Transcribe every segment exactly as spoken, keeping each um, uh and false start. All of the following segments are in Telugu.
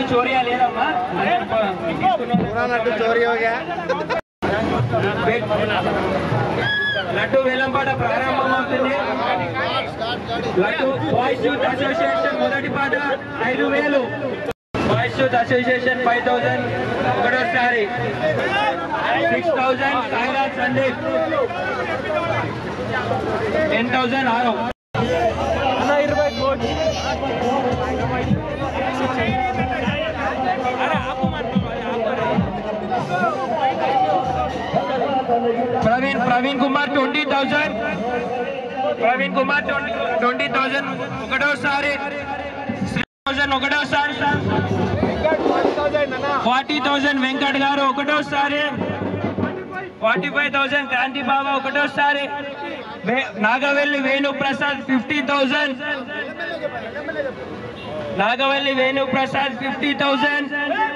चोरिया लेदम्मा पूरा लड्डू चोरी हो गया लड्डू वेलंपाट प्रारंभमవుతుంది लड्डू బాయ్స్ యూత్ అసోసియేషన్ మొదటి పాట ఐదు వేలు బాయ్స్ యూత్ అసోసియేషన్ ఐదు వేలు ఒకటోసారి ఆరు వేలు సాయిరాజ్ సందీప్ పది వేలు ఆరో అన్న ఇరవై కోట్ అరే ఆపు మत Praveen Praveen Kumar twenty thousand Praveen Kumar twenty thousand ఒకటోసారి थाउजेंड ఒకటోసారి ఫార్టీ థౌసండ్ వెంకట్ గారు ఒకటోసారి forty five thousand Kranti Baba ఒకటోసారి Nagavelli Venu Prasad fifty thousand Nagavalli Venu Prasad fifty thousand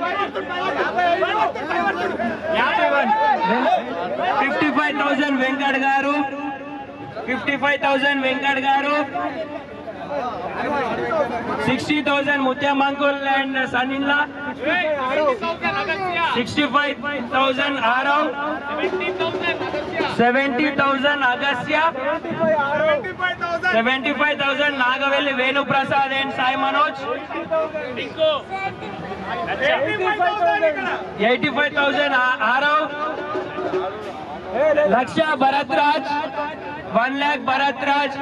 fifty five thousand Venkat garu fifty five thousand Venkat garu sixty thousand Mutyam uncle and son in law sixty five thousand Aarav seventy thousand Agasya seventy five thousand Nagavelli Venu Prasad and Sai Manoj eighty five thousand Aarav లక్ష భరత్ రాజ్ వన్ ల్యాక్ భరత్ రాజ్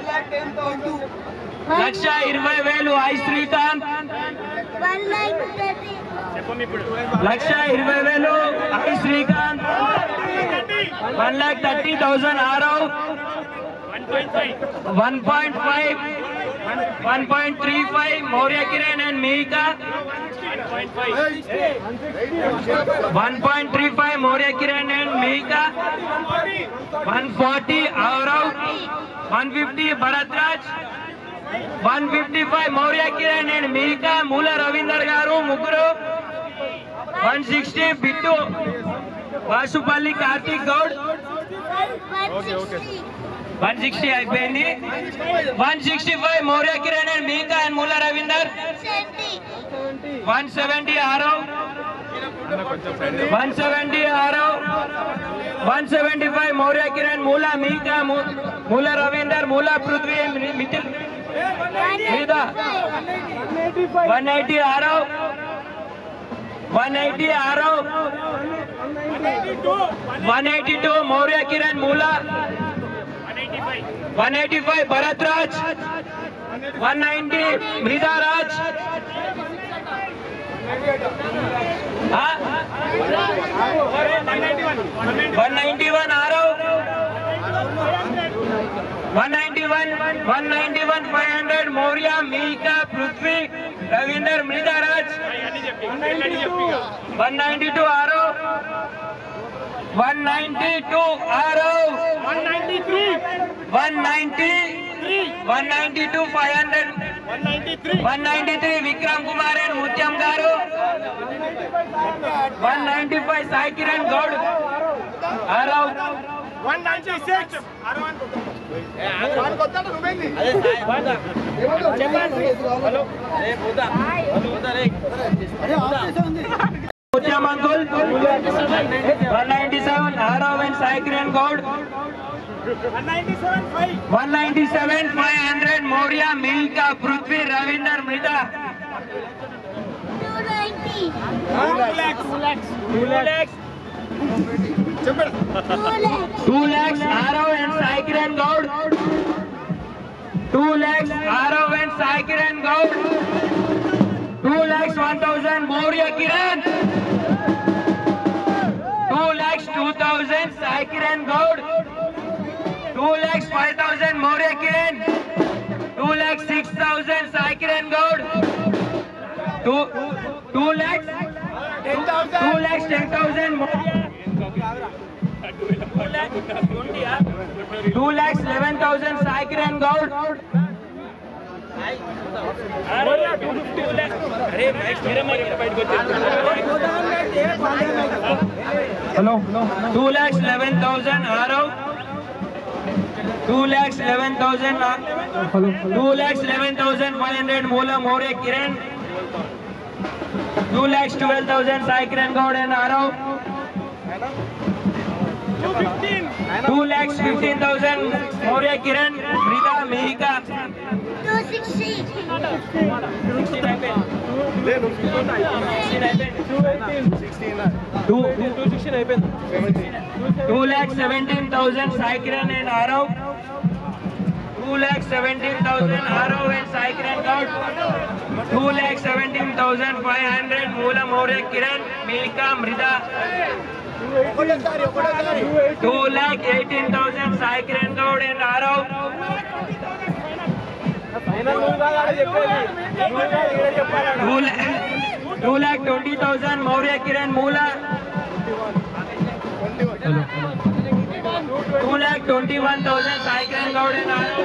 లక్ష ఇరవై వేలు ఐ శ్రీకాంత్ లక్ష ఇరవై వేలు I Srikanth one lakh thirty thousand Aarav one point five one point three five Maurya Kiran and Mihika one point three five Maurya Kiran and Mihika one forty Aarav one fifty Bharat Raj one fifty five Maurya Kiran and Mihika Moola Ravinder garu ముగ్గురు one sixty Bittu Vasupalli Karthik Goud one sixty అయిపోయింది one sixty five Maurya Kiran and Mihika and Moola Ravinder one seventy Aarav one seventy Aarav one seventy five Maurya Kiran Moola Mihika Moola Ravinder Moola Prithvi Mithil one eighty Aarav one eighty Aarav one eighty two Maurya Kiran Moola one eighty five Bharat Raj one ninety Mruda Raj one ninety one Aarav one ninety one one ninety one five hundred Maurya Mihika Prithvi Ravinder మృదా Raj one ninety two Aarav one ninety two Aarav one ninety three one ninety one ninety two five hundred one ninety three Vikram Kumar and Mutyam garu one ninety five Sai Kiran Goud Aarav one ninety six Mutyam uncle one ninety seven Aarav and Sai Kiran Goud one ninety-seven five hundred Moria Milka Prithvi Ravinder Mrida two ninety two lakhs two lakhs two lakhs two lakhs Arav and Sai Kiran Gaud two lakhs Arav and Sai Kiran Gaud two lakhs one thousand Moria Kiran two lakhs two thousand Sai Kiran Gaud two lakhs five thousand Moria Kiran two lakhs six thousand Sai Kiran Gaud two two lakhs two lakhs ten thousand Moria two lakhs eleven thousand Sai Kiran Gaud hello two lakhs eleven thousand Arav two lakhs eleven thousand two lakhs eleven thousand five hundred Mola Moria Kiran two lakhs twelve thousand Sai Kiran Gaud and Arav. two lakhs fifteen thousand Maurya Kiran, Mrida, Mihika. two sixty. Two two lakh seventeen thousand Sai Kiran and Arav. Two lakh seventeen thousand Arav and Sai Kiran Gaud. Two lakh seventeen thousand five hundred Moola Maurya Kiran, Mihika, Mrida. Two lakh eighteen thousand Sai Kiran Gaud and Arav. Two lakh twenty thousand Maurya Kiran Moola. Two lakh twenty-one thousand Sai Kiran Gaud and Arav.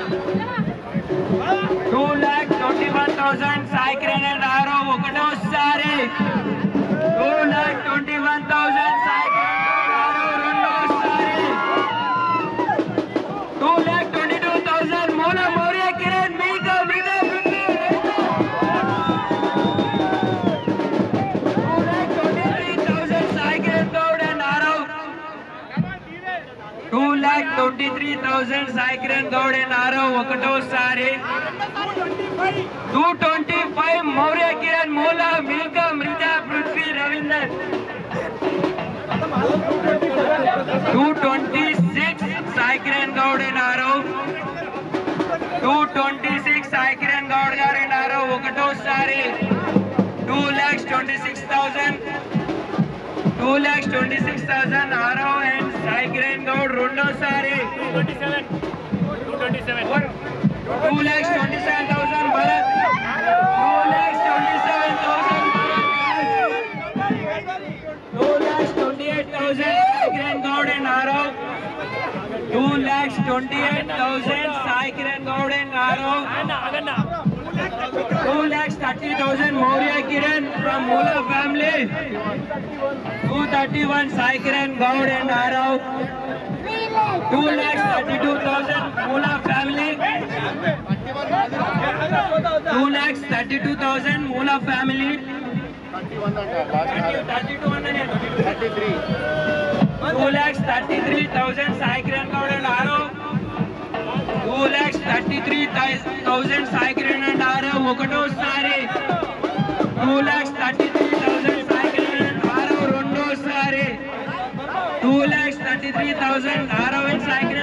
Two lakh twenty-one thousand Sai Kiran and Arav. Okato sari. Two lakh twenty-one thousand Sai Kiran and Arav. Rondo sari. Two lakh twenty-two thousand Moola Maurya Kiran, Mihika, Mrida, Prithvi. Two lakh twenty-three thousand Sai Kiran Gaud and Arav. Two lakh twenty-three thousand Sai Kiran Gaud and Arav. Okato sari. Two twenty-five Maurya Kiran, Moola, Mihika, Mrida, Prithvi, Ravinder. Two twenty-six Sai Kiran Gaud and Arav. Two twenty-six Sai Kiran Gaud and Arav. Okato sari. Two lakhs twenty-six thousand. Two lakhs twenty-six thousand Arav and Sai Kiran Gaud. Rondo sari. Two lakhs twenty-seven thousand Bharat. Two lakhs twenty-seven thousand Two lakhs twenty-eight thousand Sai Kiran Gaud and Arav. Two lakhs twenty-eight thousand Sai Kiran Gaud and Arav. Two lakhs thirty thousand Maurya Kiran from Moola family. Two thirty-one Sai Kiran Gaud and Arav. Two lakhs thirty-two thousand Moola family. Two lakhs thirty-two thousand Moola family. thirty-two thirty-three. Two lakhs thirty-three thousand Sai Kiran Gaud and Arav. Two lakhs thirty-three thousand Sai Kiran and Arav. Okato sari. Two lakhs thirty-three thousand Sai Kiran and Arav. Rondo sari. Two lakhs thirty-three thousand Arav and Sai Kiran.